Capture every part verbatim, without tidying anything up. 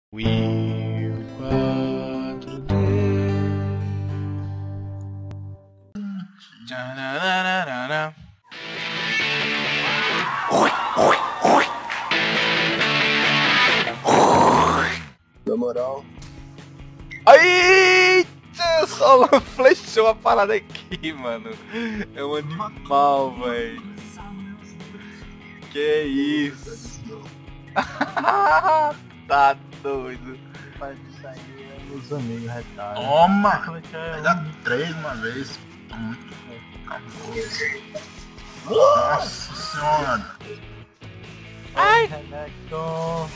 Will quatro D. Tchananana. Na moral. Aí, só flechou a parada aqui, mano. É um animal, velho. Que isso? Tá doido. Faz isso aí, é meus amigos retardos. Toma! Vai dar três uma vez. Muito cabuloso. Nossa senhora! Ai, Renato!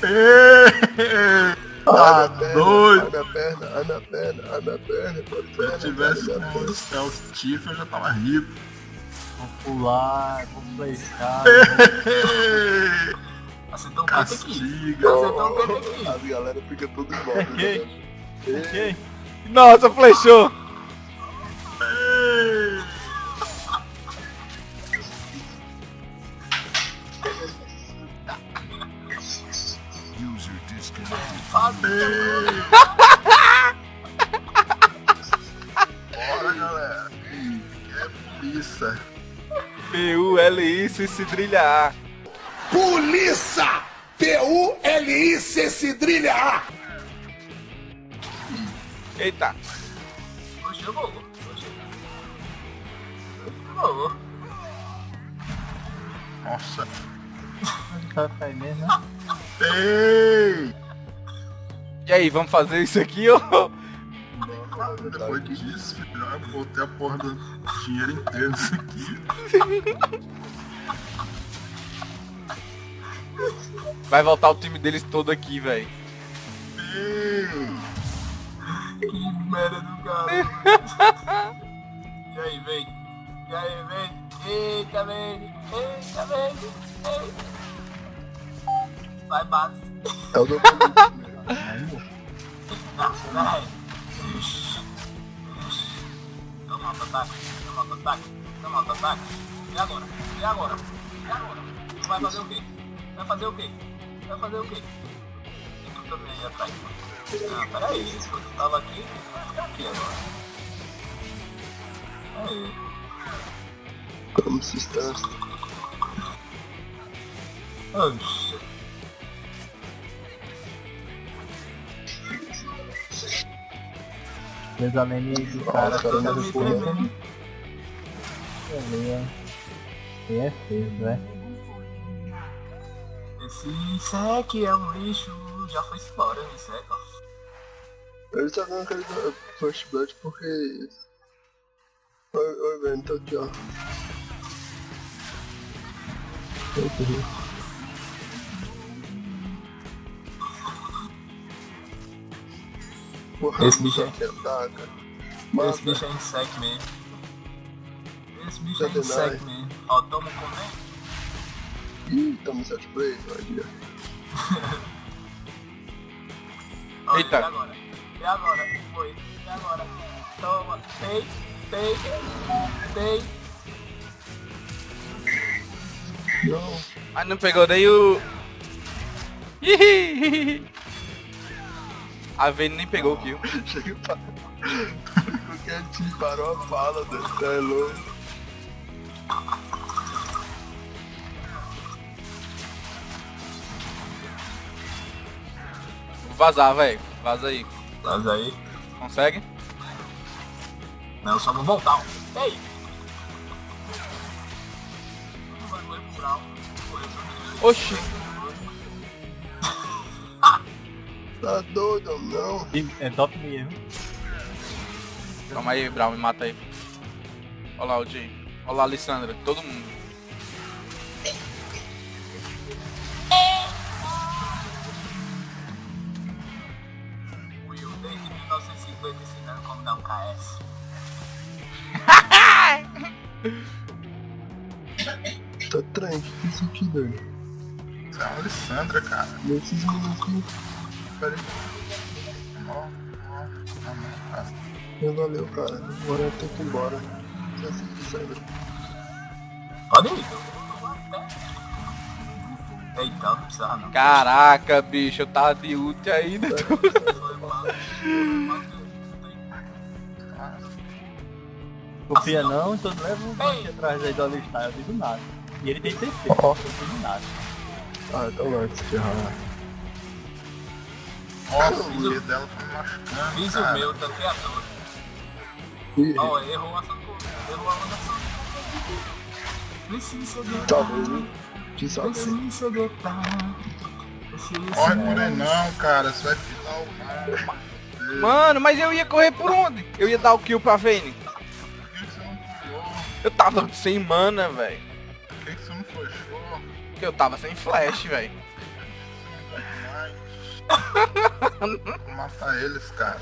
Tá Ai, doido! minha perna, ai minha perna, ai minha perna, ai minha perna. Se eu tivesse com os Stealth Tiff, eu já tava rico. Vou pular, vou flechar. Acertou um canto aqui. Castiga! Acertou um canto aqui. As galera fica tudo em volta. Ok. né? Ok. Nossa, flechou. Bora, galera! É polícia! P U L I C Cedrilha A. Polícia! P U L I C Cedrilha A! Eita. Oxe, eu vou. Oxe. Eu vou. Nossa! Tá aí mesmo, né? Ei! E aí, vamos fazer isso aqui ou... Depois disso, filho, eu botei a porra do dinheiro inteiro nisso aqui. Vai voltar o time deles todo aqui, velho. Ei! Que merda do cara. E aí, vem. E aí, vem. Eita, vem. Eita, vem. Eita. Vai, base. É o doutor. Não, vai. Toma auto-ataque. Toma auto-ataque. Toma auto-ataque. E agora? E agora? E agora? Tu vai fazer o quê? Vai fazer o quê? Vai fazer o quê? E tu também aí atrás. Ah, peraí. Se eu tava aqui, vai ficar aqui agora. Aí. Como se está? Oxi. Meus amigos, o cara Nossa, cara, fica mas no porra. tempo. Ali, ó. E é feio, né? Esse sec é um lixo. Já foi embora, esse sec, ó. Ele tá dando aquele First Blood porque... Oi, oi, velho, tô aqui, ó. Eita, gente. Porra, Esse bicho é- que ataca. Esse Mata. bicho é insect mesmo. Esse bicho é Tá insect deny. mesmo. Ó, toma um comendo. Ih, tamo set play, olha. Ó, Eita. E agora? E agora? Foi. E agora? Toma. Pei. Pei. Pei. Não. Mas não pegou nem o... Ih. A Vayne nem pegou o kill. Chega pra... Qualquer time parou a fala dele, tá é louco. Vou vazar, velho. Vaza aí. Mas aí. Consegue? Não, só vou voltar. Ó. Ei. Vai morrer pro Brown. Morreu pro Brown. Oxi. Tá doido, não? E é top mesmo. Calma aí, Brown, me mata aí. Olha lá o Jay. Olha lá a Alessandra. Todo mundo. Will, desde mil novecentos e cinquenta ensinando como dar um K S. Tá trem, que isso aqui, doido? Isso é uma Alessandra, cara. Nesses minutinhos. Peraí. Ó, ó, ó, ó. Não valeu, cara. Agora eu tenho que ir embora. Já se quiser. Pode ir. Eita, não precisava não. Caraca, bicho, eu tava de ult ainda. Foi mal. Confia não, então leva um bicho atrás aí do Alistar, eu digo nada. E ele tem T P, eu não digo nada. Ah, então vai se ferrar. Nossa, o medo dela tá me machucando, Fiz o cara. meu, tanqueador. Ih, Ó, errou a Santo. Errou a mandação. Licença de talvez, hein? Que sabe, né? Licença de Corre por aí não, cara. Você vai ficar o mal. Mano, mas eu ia correr por onde? Eu ia dar o kill pra Vayne. Por que que você não pulou? Eu tava sem mana, velho. Por que que você não flechou? Porque eu tava sem flash, velho. Vou matar eles, cara.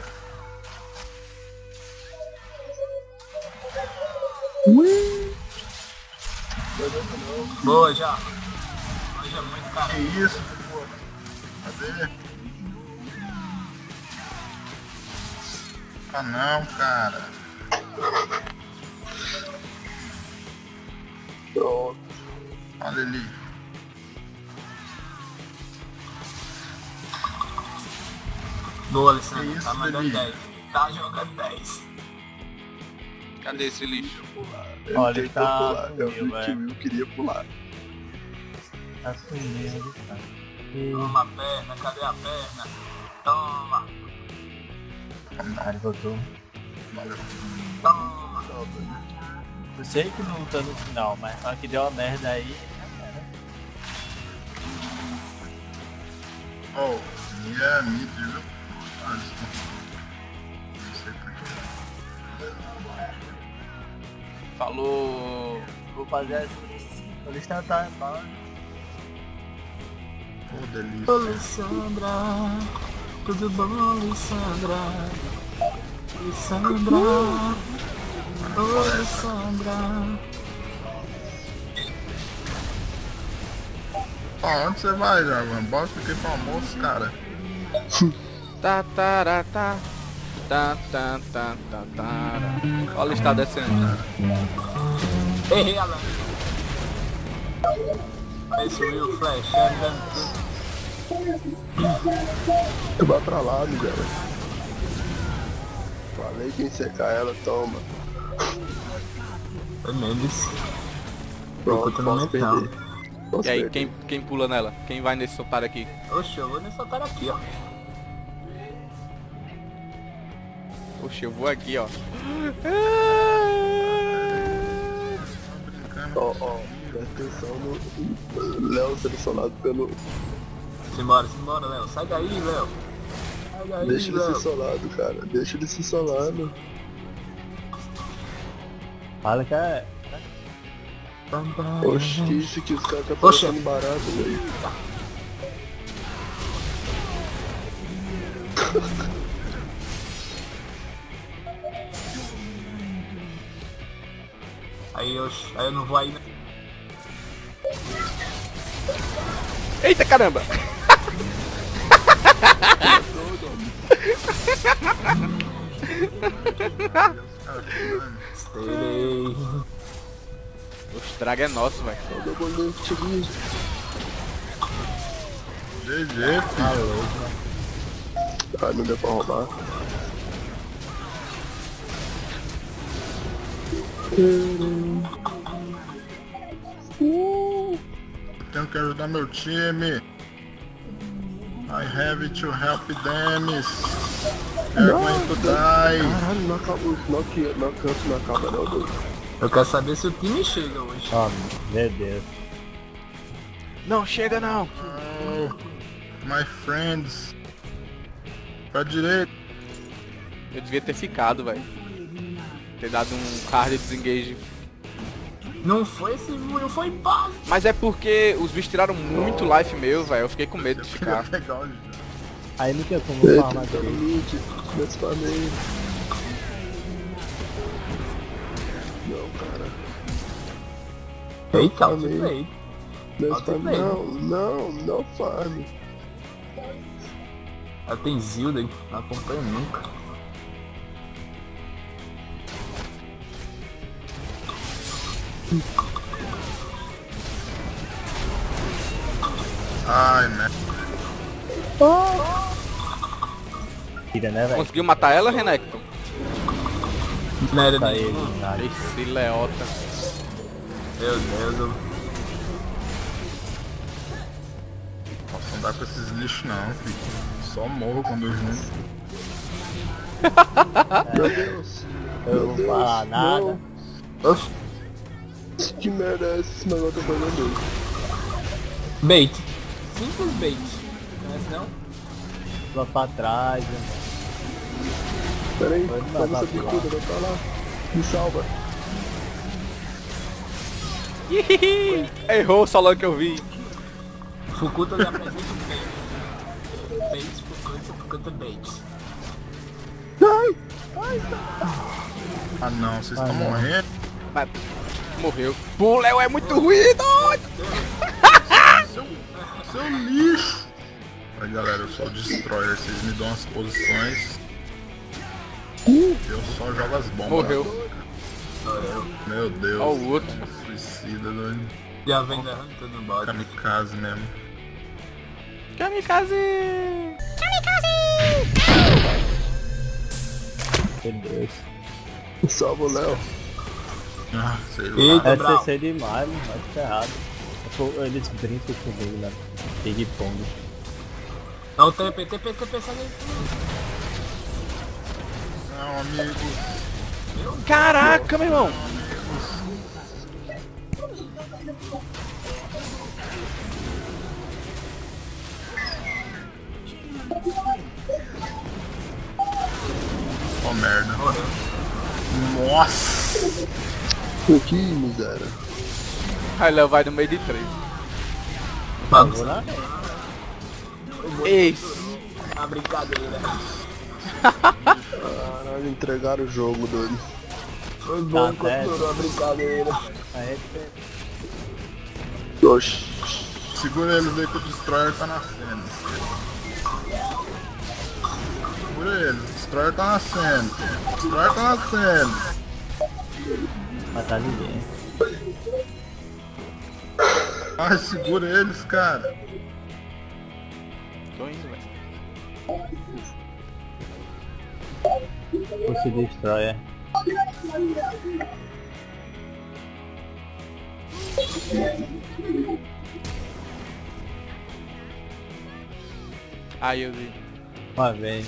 Boa, já. Hoje é muito caro. Que isso, pô? Cadê? Ah não, cara. Pronto. Olha ali. Boa, Que Alessandro. isso, Tá mandando Lili? dez. Tá jogando dez. Cadê esse lixo? Ele Olha, ele tentou tá pular. Eu vi sumiu, que é. o Will queria pular. Tá sumindo, Alistar. E... Toma a perna, cadê a perna? Toma, Ah, ele voltou. Valeu. toma. Eu sei que não tá no final, mas só que deu uma merda aí. Oh, e é mid, viu? Ah, desculpa. Não sei porquê. Falou. Vou fazer assim. O Alistar tá tá- Pô, delícia. Alessandra, tudo bom, Alessandra? Alessandra, ô Alessandra. Pra onde você vai, Jarvan? Bota aqui pro almoço, cara. Tá, tá, tá. Tá, tá, tá, tá, tá. Olha ele está descendo. Errei a lâmina. Aí subiu o flash, andando. Tu vai pra lá, Miguel. Falei que ia secar ela, toma. Foi Mendes. Pronto, Botou no posso metal. perder. Posso E aí, perder. quem, quem pula nela? Quem vai nesse otário aqui? Oxe, eu vou nesse otário aqui, ó. Poxa, eu vou aqui, ó. Ó, ó, presta atenção no Léo selecionado pelo... Simbora, simbora, Léo. Sai daí, Léo. Sai daí, Deixa ele Léo. ser solado, cara. Deixa ele ser solado. Fala que é. Oxi, que isso que os caras tá Oxe. passando barato, velho. Aí eu, aí eu não vou aí, né? Eita caramba! Esterei. O estrago é nosso, velho. Ó, meu bolinho que cheguei. G G, filho. Ah, não deu pra roubar. Tenho que ajudar meu time. I have to help them. They're going to die. Caralho, não acaba, não, aqui, não canto, não acaba não, doido. Eu quero saber se o time chega hoje. Ó, meu Deus. Não, chega não! Oh, my friends. Pra direita. Eu devia ter ficado, velho. Ter dado um hard desengage. Não foi esse muro, foi base. Mas é porque os bichos tiraram muito life meu, velho. Eu fiquei com medo de Eu queria ficar. pegar o Jô. Aí não tem como Eita, farmar tá no dele. mid. Nesse farmei. Não, cara. Eita, farmei. outplay. Nesse Alto farm. play. Não, não, não farm. Ela tem Zilda, hein? Não acompanha nunca. Ai, né? Tira, né, velho? Conseguiu matar ela, Renekton? Merda, Tá ele, nada. Esse leota. Meu Deus, eu... Posso andar com esses lixos não, filho. Só morro quando eu junto. Meu Deus. Eu não vou falar nada. Oxi. Que merda é essa? Esse negócio tá fazendo aí? Bait. Simples bait. Não é assim não? Lá pra trás, né? Pera aí, Pode toma matar essa pro bicuda, vai pra lá. Me salva. Errou só logo que eu vi. Fukuta lhe apresenta o bait. Bait, Fukuta, Fukuta bait. Ai! Ah não, vocês Ah, estão não. morrendo. Mas morreu. Pô, o Léo é muito ruim, doido. Seu, seu lixo. Aí galera, eu sou o Destroyer, vocês me dão as posições. Eu só jogo as bombas. Morreu. Meu Deus. Ó o outro. Suicida, doido. Já vem derrando no bode. Kamikaze mesmo. Kamikaze! Meu Deus. Salva o Léo. Ah, sei lá. Eita, É Brau. C C demais, mano. Acho que tá errado. Pô, eles brincam comigo, né? Ping pong. Dá o T P, T P, T P, sai daí. Não, amigo. Caraca, meu irmão. Ó merda. Nossa. Que miséria. Aí Léo vai no meio de três. Vamos Vou lá. Isso. a brincadeira. Caralho, entregaram o jogo, doido. Foi Tá bom enquanto certo. durou a brincadeira. Aí, Oxi. Segura eles aí que o Destroyer tá nascendo. Segura eles, o Destroyer tá nascendo. O Destroyer tá nascendo. matar ninguém. Ai, segura eles, cara. Tô indo, velho. Você destrói, é. Aí eu vi. Uma vez.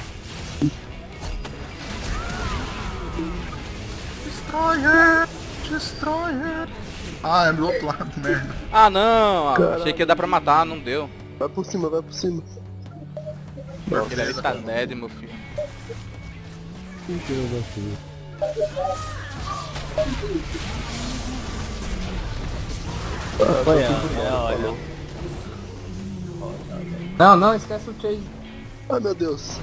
Destroyer, Destroyer. Ah, é do outro lado, merda. Ah não, ah, Caralho. achei que ia dar pra matar, não deu. Vai por cima, vai por cima. Aquele ali tá dead, meu filho. Que jogo aqui. Apanhando, é, olha. Não, não, esquece o Chase. Ai meu Deus.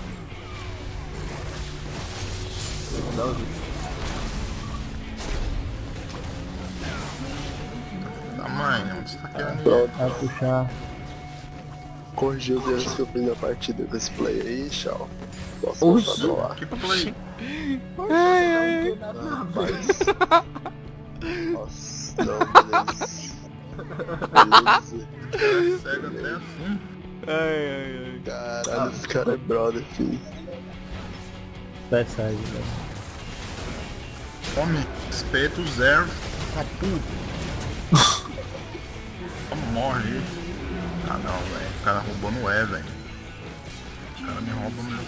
Tamanho, onde você tá querendo ir? Pronto, Vai puxar. corrigiu os erros que eu fiz na partida com esse play aí, tchau. Posso Oxi. voltar pra lá. Que play? Rapaz. Nossa, não, beleza. Beleza. É cego até assim. Ai, ai, ai. Caralho, esse cara é brother, filho. Vai sair, velho. Homem, respeito zero. Tá puto. Como morre ele? Ah não, velho. O cara roubou no E, velho. O cara me rouba meu.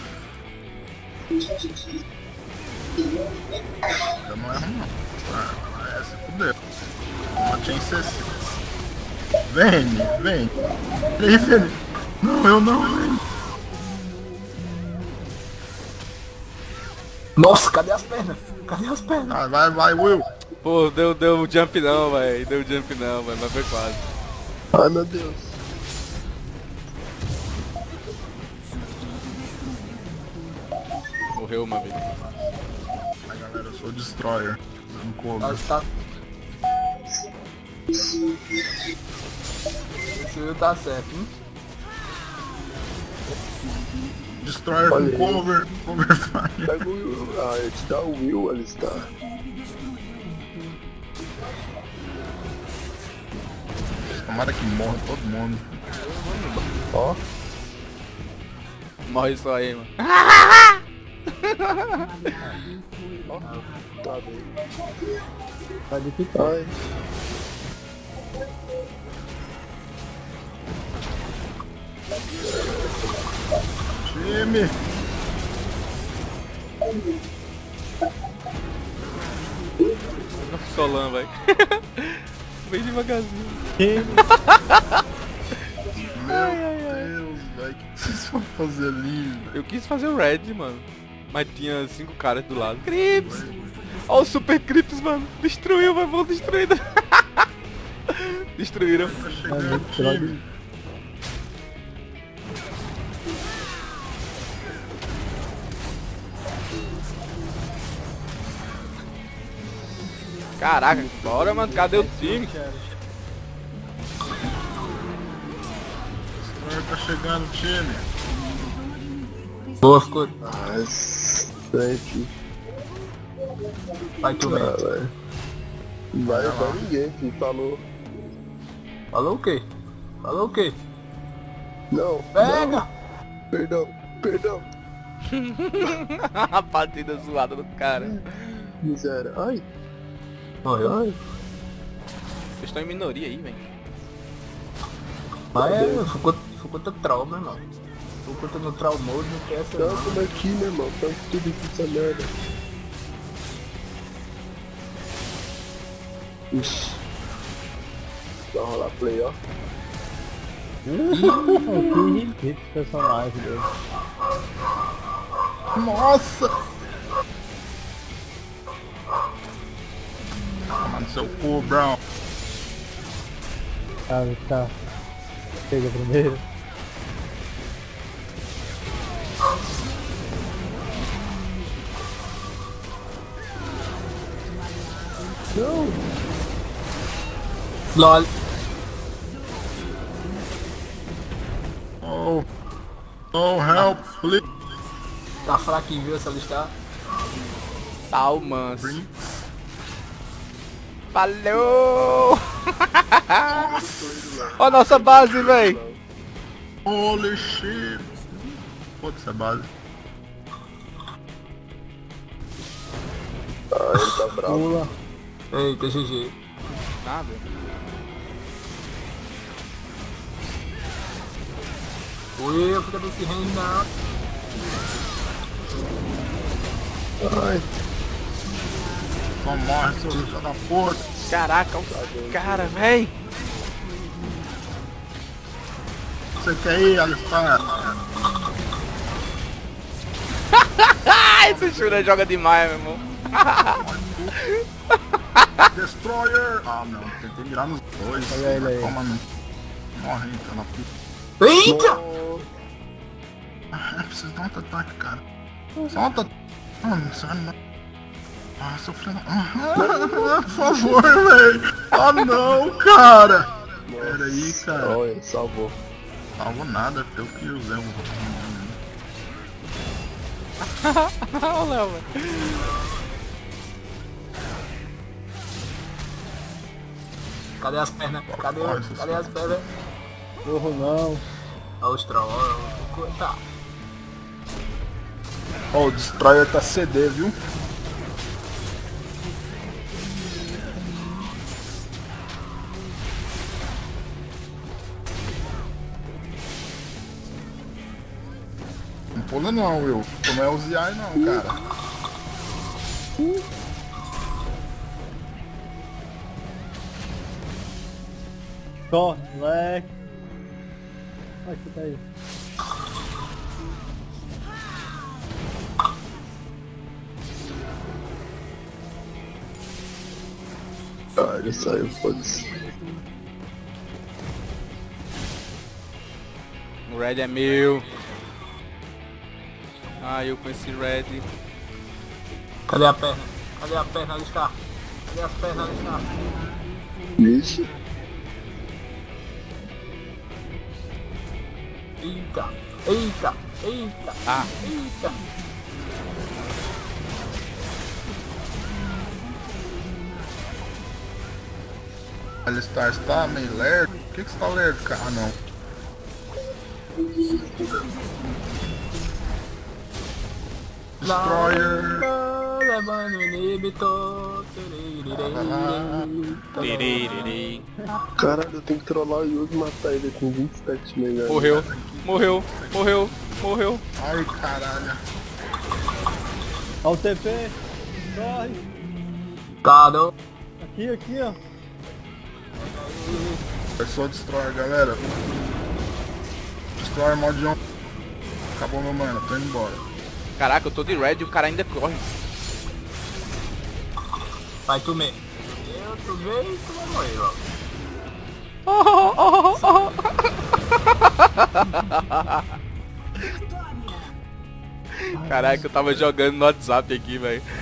Eu não erro não. Ah, é, se fudeu. Matei em sessenta. Vem, vem. Vem, Felipe. Não, eu não, velho. Nossa, cadê as pernas? Cadê as pernas? Ah, vai, vai, Will. Pô, deu, deu jump não, velho. Deu jump não, velho, mas foi quase. Ai meu Deus. Morreu uma vez. Ai, galera, eu sou o Destroyer. Um cover. Nós tá... Esse Will tá certo, hein? Destroyer Olha com aí. cover. Cover fire. Pega o Will. Ah, ele te dá o Will, ali está. Tomara que morra todo mundo. Ó. Morre só aí, mano. Ó. Tá bem. Tá de picar. Ai. Time! Nossa, Solan, velho. Bem devagarzinho. Meu Deus, velho. O que vocês vão fazer ali? Eu quis fazer o Red, mano. Mas tinha cinco caras do lado. Crips! Olha o Super Crips, mano. Destruiu, vai, vão destruindo. Destruíram. Tá É chegando muito o time. Caraca, bora, mano. Cadê o time? Tá chegando o time. Boa, ficou. Mas... Gente... Vai tu Ah, mesmo. velho. Não vai pra ninguém, filho. Falou. Falou o quê? Falou o quê? Não. Pega! Não. Perdão. Perdão. A partida zoada do cara. Miséria. Ai. Morreu. Ai. Vocês estão em minoria aí, velho. Mas é, ficou, ficou contra troll, meu irmão. Ficou contra no troll mode, não quer essa não. Tanto aqui, meu irmão. Tanto tudo aqui essa merda. Ixi. Vai rolar play, ó. Que esse personagem dele. Nossa! Toma no seu cu, Brown. Tá, tá. Chega primeiro. Não. LOL. Oh. Oh, help, please. Tá fraquinho, viu essa lista? Salmans. Bring. Falou! Ó a nossa base, véi. Holy shit. Foda-se a base. Ah, ele tá bravo. Pula. Eita, G G. Nada. Ui, eu fico desse range não. Ai. Só morre, seu filho da puta. Caraca, o cara, véi. Você quer ir, Alistar? Ah, esse Shura joga demais, meu irmão. Destroyer! Ah, não, tentei mirar nos dois. Olha ele aí. Toma, não. Morre, então, na puta. Eita! Ah, preciso dar um outro ataque, cara. Só um outro ataque. Ah, não, você vai me dar. Ah, seu filho da... Ah, por favor, velho. Ah, não, cara. Pera aí, cara. Olha, salvou. Salvo nada, eu que usei um... Olha o Léo, velho. Cadê as pernas? Cadê, Nossa, cadê as pernas? Porra não. Olha os troll, olha. Tá. Ó, o Destroyer tá C D, viu? Não pula não, Will. Tu não é o Z I não, cara. Corre, moleque. Olha que tá aí. Ah, ele saiu, foda-se. O Red é meu. Ah, eu com esse Red. Cadê a perna? Cadê a perna, Alistar? Cadê as pernas, Alistar? Vixe. Eita! Eita! Eita! Ah, Eita! Alistar está meio lerdo. Por que que você tá lerdo, cara? Ah, não. Destroyer. Tiririri. Caralho, eu tenho que trollar o Yugi e matar ele com vinte e sete mega. Morreu, morreu, morreu, morreu. Ai, caralho. Olha o T P. Corre. Tá, não. Aqui, aqui, ó. É só Destroyer, galera. Destroyer mod on. Acabou, meu mano, tô indo embora. Caraca, eu tô de red e o cara ainda corre. Vai tu mesmo. Eu, tu vê e tu vai morrer logo. Oh, oh, oh, oh. Caraca, eu tava jogando no WhatsApp aqui, velho.